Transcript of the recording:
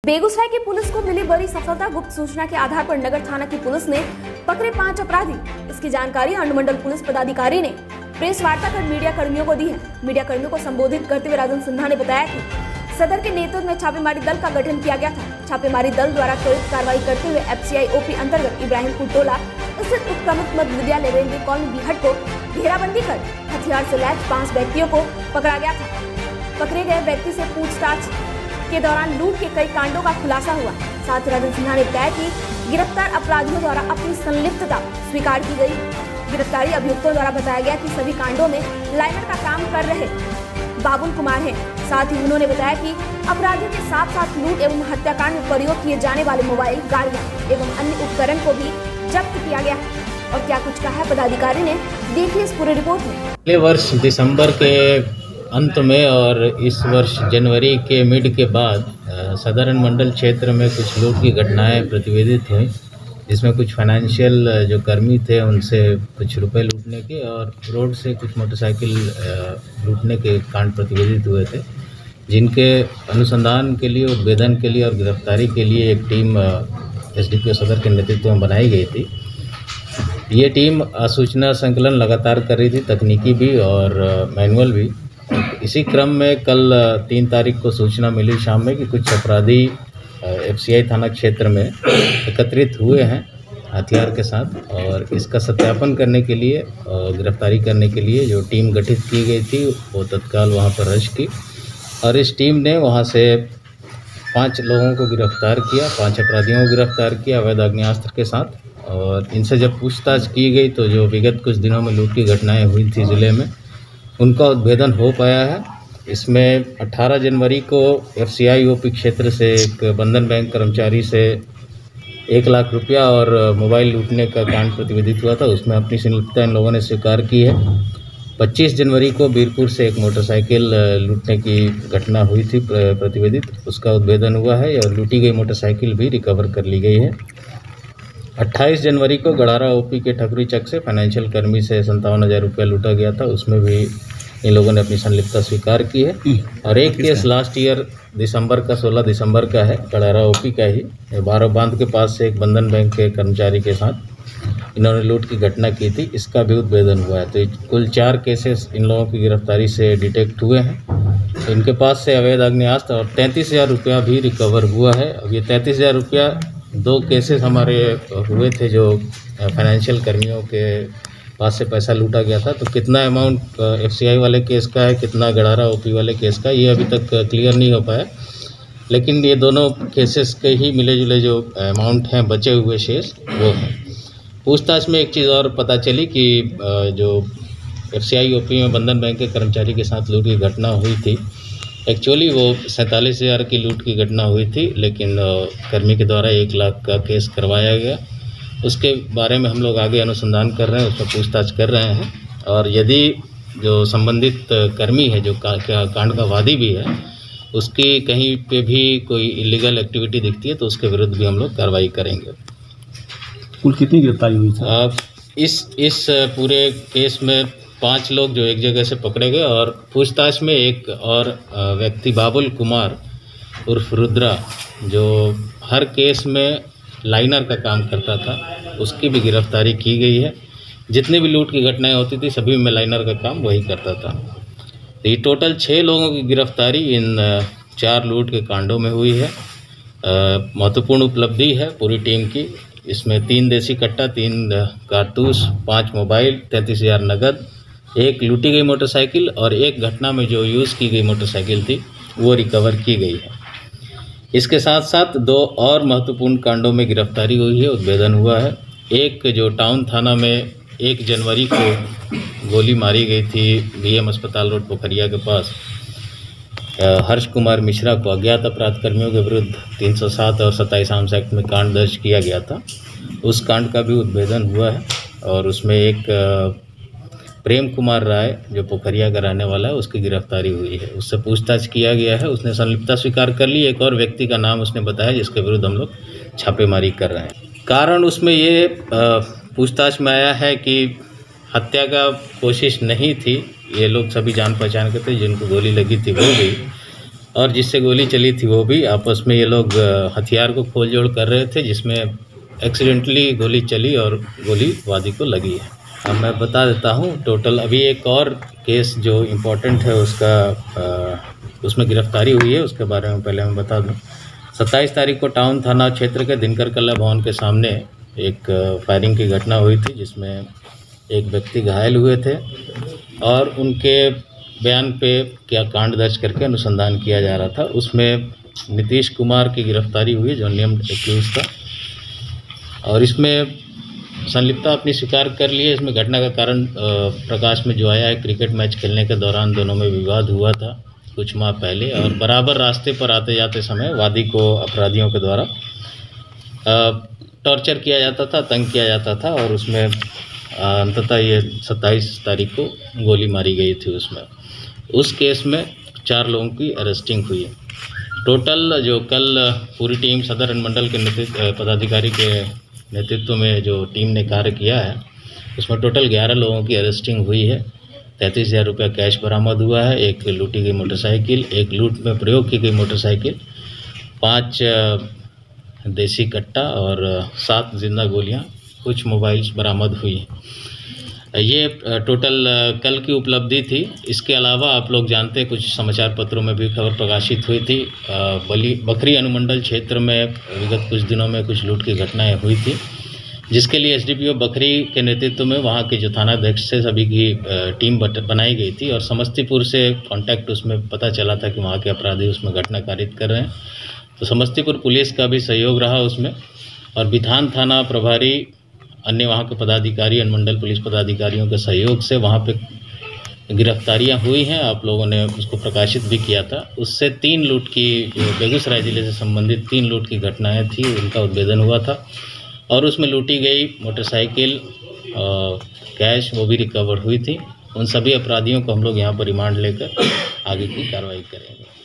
बेगूसराय की पुलिस को मिली बड़ी सफलता। गुप्त सूचना के आधार पर नगर थाना की पुलिस ने पकड़े 5 अपराधी। इसकी जानकारी अनुमंडल पुलिस पदाधिकारी ने प्रेस वार्ता कर मीडिया कर्मियों को दी है। मीडिया कर्मियों को संबोधित करते हुए राजन सिन्हा ने बताया कि सदर के नेतृत्व में छापेमारी दल का गठन किया गया था। छापेमारी दल द्वारा त्वरित कार्रवाई करते हुए FCI OP अंतर्गत इब्राहिमपुर टोला स्थित उप प्रमुख मध्य विद्यालय रेलवे कॉलोनी बिहट को घेराबंदी कर हथियार से लैस 5 व्यक्तियों को पकड़ा गया था। पकड़े गए व्यक्ति से पूछताछ के दौरान लूट के कई कांडों का खुलासा हुआ। साथ ही राजन सिन्हा ने बताया कि गिरफ्तार अपराधियों द्वारा अपनी संलिप्तता स्वीकार की गई। गिरफ्तारी अभियुक्तों द्वारा बताया गया कि सभी कांडों में लाइनर का काम कर रहे बाबुल कुमार हैं। साथ ही उन्होंने बताया कि अपराधियों के साथ साथ लूट एवं हत्याकांड में प्रयोग किए जाने वाले मोबाइल, गाड़ियां एवं अन्य उपकरण को भी जब्त किया गया है। और क्या कुछ कहा है पदाधिकारी ने, देखिए इस पूरे रिपोर्ट में। अगले वर्ष दिसंबर के अंत में और इस वर्ष जनवरी के मिड के बाद सदर अनुमंडल क्षेत्र में कुछ लूट की घटनाएं प्रतिवेदित हुई, जिसमें कुछ फाइनेंशियल जो कर्मी थे उनसे कुछ रुपए लूटने के और रोड से कुछ मोटरसाइकिल लूटने के कांड प्रतिवेदित हुए थे, जिनके अनुसंधान के लिए, उद्भेदन के लिए और गिरफ्तारी के लिए एक टीम SDPO सदर के नेतृत्व में बनाई गई थी। ये टीम सूचना संकलन लगातार कर रही थी, तकनीकी भी और मैनुअल भी। इसी क्रम में कल 3 तारीख को सूचना मिली शाम में कि कुछ अपराधी FCI थाना क्षेत्र में एकत्रित हुए हैं हथियार के साथ, और इसका सत्यापन करने के लिए और गिरफ्तारी करने के लिए जो टीम गठित की गई थी वो तत्काल वहां पर रश की, और इस टीम ने वहां से 5 लोगों को गिरफ्तार किया, 5 अपराधियों को गिरफ्तार किया अवैध आग्नेयास्त्र के साथ। और इनसे जब पूछताछ की गई तो जो विगत कुछ दिनों में लूट की घटनाएं हुई थी ज़िले में, उनका उद्भेदन हो पाया है। इसमें 18 जनवरी को FCI OP क्षेत्र से एक बंधन बैंक कर्मचारी से 1 लाख रुपया और मोबाइल लूटने का कांड प्रतिवेदित हुआ था, उसमें अपनी संलिप्तता इन लोगों ने स्वीकार की है। 25 जनवरी को बीरपुर से एक मोटरसाइकिल लूटने की घटना हुई थी प्रतिवेदित, उसका उद्भेदन हुआ है और लूटी गई मोटरसाइकिल भी रिकवर कर ली गई है। 28 जनवरी को गड़ारा OP के ठकुरी चक से फाइनेंशियल कर्मी से 57,000 रुपया लूटा गया था, उसमें भी इन लोगों ने अपनी संलिप्तता स्वीकार की है। और एक केस लास्ट ईयर दिसंबर का 16 दिसंबर का है, गड़ारा OP का ही, 12 बांध के पास से एक बंधन बैंक के कर्मचारी के साथ इन्होंने लूट की घटना की थी, इसका भी उद्भेदन हुआ है। तो कुल 4 केसेस इन लोगों की गिरफ्तारी से डिटेक्ट हुए हैं। इनके पास से अवैध आग्नेयास्त्र और 33,000 रुपया भी रिकवर हुआ है। अब ये 33,000 रुपया 2 केसेस हमारे हुए थे जो फाइनेंशियल कर्मियों के पास से पैसा लूटा गया था। तो कितना अमाउंट FCI वाले केस का है, कितना गड़ारा OP वाले केस का, ये अभी तक क्लियर नहीं हो पाया, लेकिन ये दोनों केसेस के ही मिले जुले जो अमाउंट हैं बचे हुए शेष वो हैं। पूछताछ में एक चीज़ और पता चली कि जो FCI OP में बंधन बैंक के कर्मचारी के साथ लूट की घटना हुई थी, एक्चुअली वो 47,000 की लूट की घटना हुई थी, लेकिन कर्मी के द्वारा 1 लाख का केस करवाया गया। उसके बारे में हम लोग आगे अनुसंधान कर रहे हैं, उसमें पूछताछ कर रहे हैं, और यदि जो संबंधित कर्मी है जो कांड का वादी भी है, उसकी कहीं पे भी कोई इलीगल एक्टिविटी दिखती है तो उसके विरुद्ध भी हम लोग कार्रवाई करेंगे। कुल कितनी गिरफ्तारी हुई थी? इस पूरे केस में 5 लोग जो एक जगह से पकड़े गए, और पूछताछ में एक और व्यक्ति बाबुल कुमार उर्फ रुद्रा, जो हर केस में लाइनर का काम करता था, उसकी भी गिरफ्तारी की गई है। जितनी भी लूट की घटनाएं होती थी सभी में लाइनर का काम वही करता था। तो ये टोटल 6 लोगों की गिरफ्तारी इन 4 लूट के कांडों में हुई है। महत्वपूर्ण उपलब्धि है पूरी टीम की। इसमें 3 देसी कट्टा, 3 कारतूस, 5 मोबाइल, 33,000 नगद, 1 लूटी गई मोटरसाइकिल और 1 घटना में जो यूज़ की गई मोटरसाइकिल थी वो रिकवर की गई है। इसके साथ साथ 2 और महत्वपूर्ण कांडों में गिरफ्तारी हुई है, उद्भेदन हुआ है। एक जो टाउन थाना में 1 जनवरी को गोली मारी गई थी BM अस्पताल रोड पोखरिया के पास, हर्ष कुमार मिश्रा को अज्ञात अपराध कर्मियों के विरुद्ध 307 और 27 आर्म्स एक्ट में कांड दर्ज किया गया था, उस कांड का भी उद्भेदन हुआ है। और उसमें एक प्रेम कुमार राय जो पोखरिया का रहने वाला है, उसकी गिरफ्तारी हुई है, उससे पूछताछ किया गया है, उसने संलिप्तता स्वीकार कर ली। एक और व्यक्ति का नाम उसने बताया जिसके विरुद्ध हम लोग छापेमारी कर रहे हैं। कारण उसमें ये पूछताछ में आया है कि हत्या का कोशिश नहीं थी, ये लोग सभी जान पहचान के थे, जिनको गोली लगी थी वो भी, और जिससे गोली चली थी वो भी आपस में ये लोग हथियार को खोल जोड़ कर रहे थे, जिसमें एक्सीडेंटली गोली चली और गोली वादी को लगी है। अब मैं बता देता हूँ टोटल अभी एक और केस जो इम्पोर्टेंट है उसमें गिरफ्तारी हुई है, उसके बारे में पहले मैं बता दूँ। 27 तारीख को टाउन थाना क्षेत्र के दिनकर कला भवन के सामने एक फायरिंग की घटना हुई थी, जिसमें एक व्यक्ति घायल हुए थे और उनके बयान पे क्या कांड दर्ज करके अनुसंधान किया जा रहा था। उसमें नीतीश कुमार की गिरफ्तारी हुई जो नेम्ड एक्यूज था और इसमें संलिप्तता अपनी स्वीकार कर ली है। इसमें घटना का कारण प्रकाश में जो आया है, क्रिकेट मैच खेलने के दौरान दोनों में विवाद हुआ था कुछ माह पहले और बराबर रास्ते पर आते जाते समय वादी को अपराधियों के द्वारा टॉर्चर किया जाता था, तंग किया जाता था और उसमें अंततः ये 27 तारीख को गोली मारी गई थी। उसमें उस केस में 4 लोगों की अरेस्टिंग हुई है। टोटल जो कल पूरी टीम सदर अनुमंडल के पदाधिकारी के नेतृत्व में जो टीम ने कार्य किया है, उसमें टोटल 11 लोगों की अरेस्टिंग हुई है। 33,000 रुपया कैश बरामद हुआ है, एक लूटी गई मोटरसाइकिल, एक लूट में प्रयोग की गई मोटरसाइकिल, 5 देसी कट्टा और 7 जिंदा गोलियां, कुछ मोबाइल्स बरामद हुई। ये टोटल कल की उपलब्धि थी। इसके अलावा आप लोग जानते हैं कुछ समाचार पत्रों में भी खबर प्रकाशित हुई थी। बखरी अनुमंडल क्षेत्र में विगत कुछ दिनों में कुछ लूट की घटनाएं हुई थी, जिसके लिए एसडीपीओ बखरी के नेतृत्व में वहां के जो थानाध्यक्ष से सभी की टीम बनाई गई थी और समस्तीपुर से कांटेक्ट उसमें पता चला था कि वहां के अपराधी उसमें घटना कारित कर रहे हैं, तो समस्तीपुर पुलिस का भी सहयोग रहा उसमें और बिथान थाना प्रभारी अन्य वहाँ के पदाधिकारी, अनुमंडल पुलिस पदाधिकारियों के सहयोग से वहाँ पे गिरफ्तारियाँ हुई हैं। आप लोगों ने उसको प्रकाशित भी किया था। उससे 3 लूट की, बेगूसराय जिले से संबंधित 3 लूट की घटनाएं थी, उनका उद्भेदन हुआ था और उसमें लूटी गई मोटरसाइकिल, कैश वो भी रिकवर हुई थी। उन सभी अपराधियों को हम लोग यहाँ पर रिमांड लेकर आगे की कार्रवाई करेंगे।